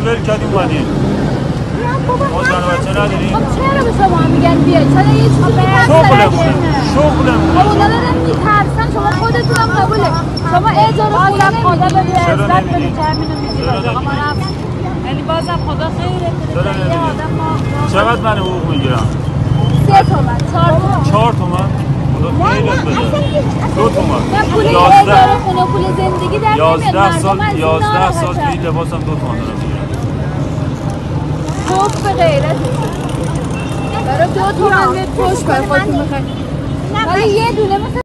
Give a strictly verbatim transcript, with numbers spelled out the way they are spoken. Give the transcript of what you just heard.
ول کردیم اومدیم. ما زن و بچه نداریم. خب چرا به شما میگن بیاید؟ چرا یه چیزی شغلمونه شغلمونه. خب اونا دارن میترسن، شما خودتون هم قبوله. شما اجاره خونه خدا به عزت بده تامینو میدید. یعنی بازم خدا خیره که یه آدم ما چقدر من حقوق میگیرم؟ سه تومن، چهار تومن. چهار تومن؟ خدا خیرت بده. دو تومن. من پول اجاره خونه پول زندگی در یازده سال یازده سال که این لباسم دو تومن دارم میگیرم. خوب به غیرت برای دو تومن به پشت کار خودتون بخواید ولی یه دونه مثل